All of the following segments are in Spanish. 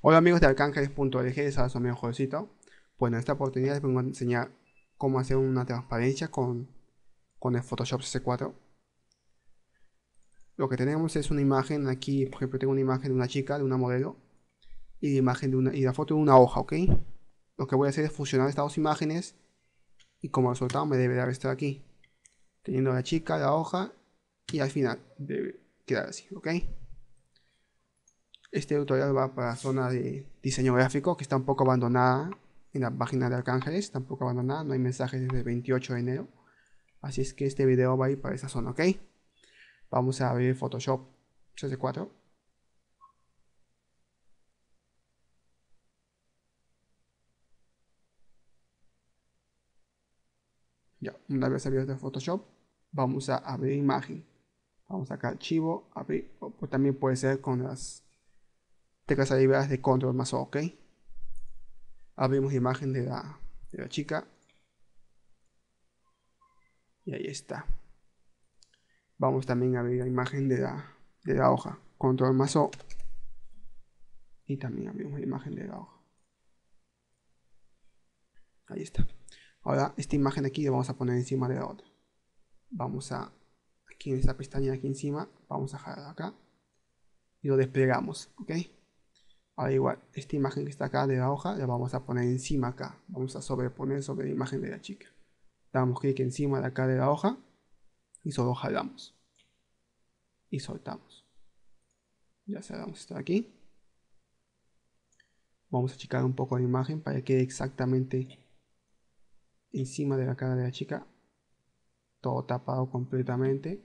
Hola amigos de Arcángeles.org, soy su amigo Josécito. Bueno, en esta oportunidad les vengo a enseñar cómo hacer una transparencia con el Photoshop CS4. Lo que tenemos es una imagen aquí, por ejemplo tengo una imagen de una chica, de una modelo, y la imagen y la foto de una hoja, ¿ok? Lo que voy a hacer es fusionar estas dos imágenes y como resultado me debe dar esto de aquí, teniendo la chica, la hoja y al final debe quedar así, ¿ok? Este tutorial va para la zona de diseño gráfico que está un poco abandonada en la página de Arcángeles, está un poco abandonada, no hay mensajes desde el 28 de enero. Así es que este video va a ir para esa zona, ¿ok? Vamos a abrir Photoshop CS4. Ya, una vez abierto Photoshop, vamos a abrir imagen. Vamos acá archivo, abrir, o pues también puede ser con las teclas aliadas de control más O, ¿ok? Abrimos imagen de la chica y ahí está. Vamos también a abrir la imagen de la hoja, control más O, y también abrimos la imagen de la hoja. Ahí está. Ahora esta imagen aquí la vamos a poner encima de la otra. Vamos a, aquí en esta pestaña aquí encima, vamos a jalar acá y lo desplegamos, ¿ok? Ahora igual, esta imagen que está acá de la hoja la vamos a poner encima acá. Vamos a sobreponer sobre la imagen de la chica. Damos clic encima de acá de la hoja y solo jalamos y soltamos. Ya cerramos esto de aquí. Vamos a achicar un poco la imagen para que quede exactamente encima de la cara de la chica. Todo tapado completamente.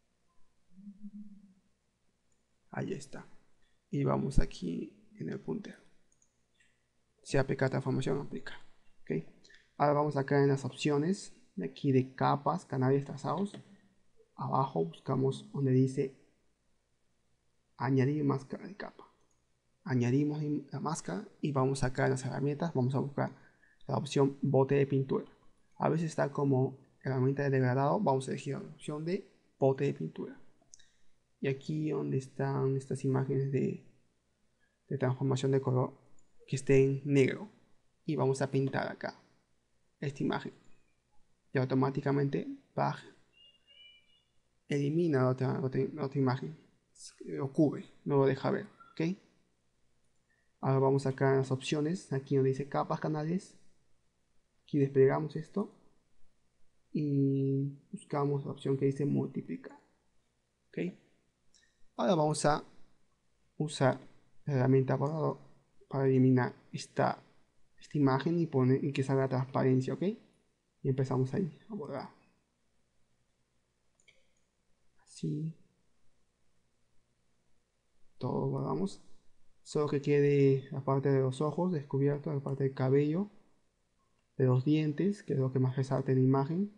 Ahí está. Y vamos aquí en el puntero. Si aplica transformación, aplica. ¿Ok? Ahora vamos acá en las opciones de aquí de capas, canales trazados. Abajo buscamos donde dice añadir máscara de capa. Añadimos la máscara y vamos acá en las herramientas, vamos a buscar la opción bote de pintura. A veces está como herramienta de degradado, vamos a elegir la opción de bote de pintura. Y aquí donde están estas imágenes de transformación de color, que esté en negro. Y vamos a pintar acá esta imagen. Y automáticamente elimina la otra imagen. Lo cubre, no lo deja ver. ¿Ok? Ahora vamos acá a las opciones, aquí donde dice capas, canales. Aquí desplegamos esto y buscamos la opción que dice multiplicar. ¿Ok? Ahora vamos a usar la herramienta borrador para eliminar esta imagen y que salga transparencia. ¿Ok? Y empezamos ahí a borrar. Así, todo borramos. Solo que quede la parte de los ojos descubierto, la parte del cabello, de los dientes, que es lo que más resalta en la imagen.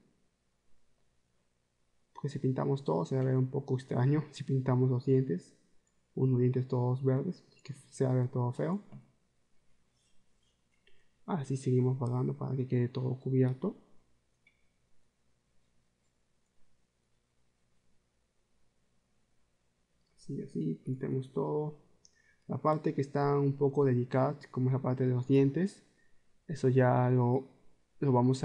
Porque si pintamos todo se va a ver un poco extraño si pintamos los dientes, unos dientes todos verdes, que se va a ver todo feo. Así seguimos borrando para que quede todo cubierto. Así pintemos todo. La parte que está un poco delicada, como es la parte de los dientes, eso ya lo vamos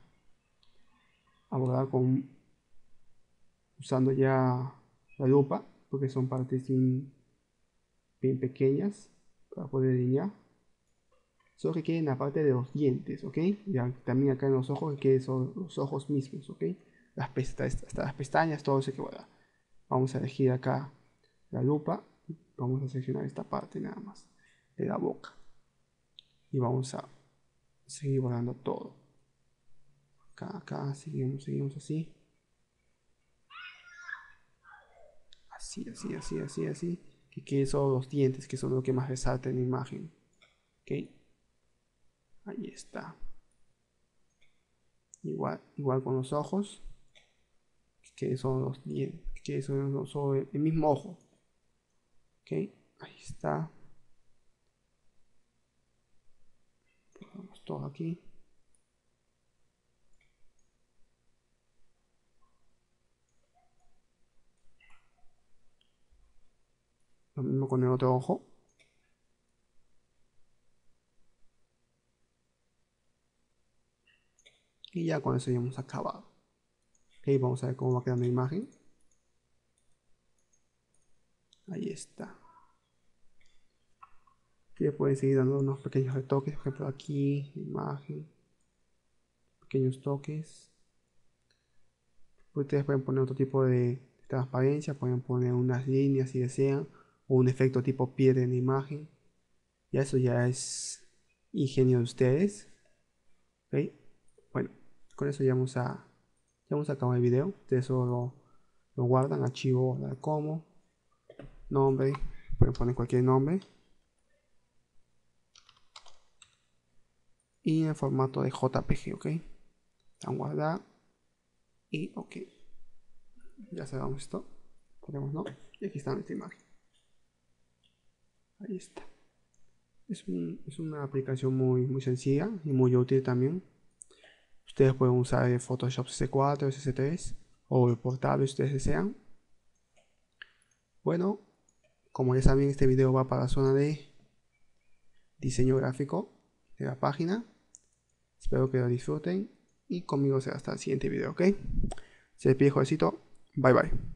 a borrar usando ya la lupa, porque son partes bien pequeñas para poder delinear. Solo que quede en la parte de los dientes, ¿ok? Ya también acá en los ojos, que quede son los ojos mismos, ¿ok? Hasta las pestañas, todo se queda. Vamos a elegir acá la lupa. Vamos a seleccionar esta parte nada más de la boca. Y vamos a seguir borrando todo. Acá, seguimos así. Así. Que quede solo los dientes, que son lo que más resalta en la imagen. ¿Ok? Ahí está. Igual con los ojos, que son los dientes, que son solo el mismo ojo. Ok, ahí está. Ponemos todo aquí. Lo mismo con el otro ojo. Y ya con eso ya hemos acabado. Ok, vamos a ver cómo va quedando la imagen. Ahí está. Aquí pueden seguir dando unos pequeños retoques, por ejemplo aquí, imagen, pequeños toques. Ustedes pueden poner otro tipo de transparencia, pueden poner unas líneas si desean, o un efecto tipo piedra en la imagen. Ya eso ya es ingenio de ustedes. ¿Ok? Bueno, con eso ya vamos a acabar el video. Ustedes solo lo guardan, archivo como, nombre, pueden poner cualquier nombre. Y en formato de JPG, ¿ok? Dan guardar y ok. Ya cerramos esto. Ponemos no. Y aquí está nuestra imagen. Ahí está. Es una aplicación muy sencilla y muy útil también. Ustedes pueden usar el Photoshop CS4, CS3 o el portable si ustedes desean. Bueno, como ya saben, este video va para la zona de diseño gráfico de la página. Espero que lo disfruten y conmigo será hasta el siguiente video, ¿ok? Se despide, jovencito. Bye bye.